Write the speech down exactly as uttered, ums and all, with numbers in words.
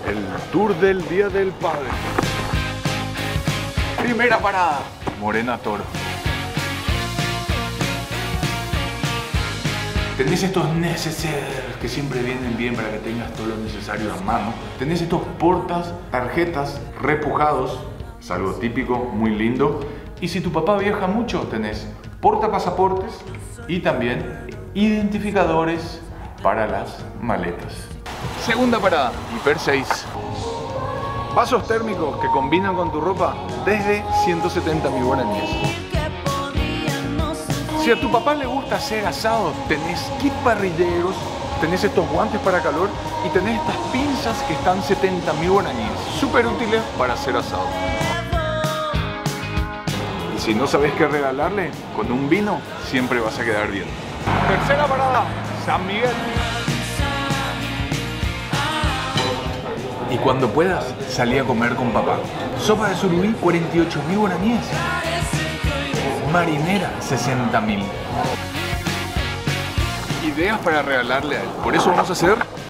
el tour del Día del Padre. Primera parada, Morena Toro. Tenés estos necesarios que siempre vienen bien para que tengas todo lo necesario a mano. Tenés estos portas, tarjetas, repujados, es algo típico, muy lindo. Y si tu papá viaja mucho, tenés portapasaportes y también identificadores para las maletas. Segunda parada, Hiper seis. Vasos térmicos que combinan con tu ropa desde ciento setenta mil guaraníes. Si a tu papá le gusta hacer asados, tenés kit parrilleros, tenés estos guantes para calor y tenés estas pinzas que están setenta mil guaraníes. Súper útiles para hacer asado. Y si no sabes qué regalarle, con un vino siempre vas a quedar bien. Tercera parada, San Miguel. Y cuando puedas, salí a comer con papá. Sopa de surubí, cuarenta y ocho mil guaraníes. Marinera, sesenta mil. Ideas para regalarle a él. Por eso vamos a hacer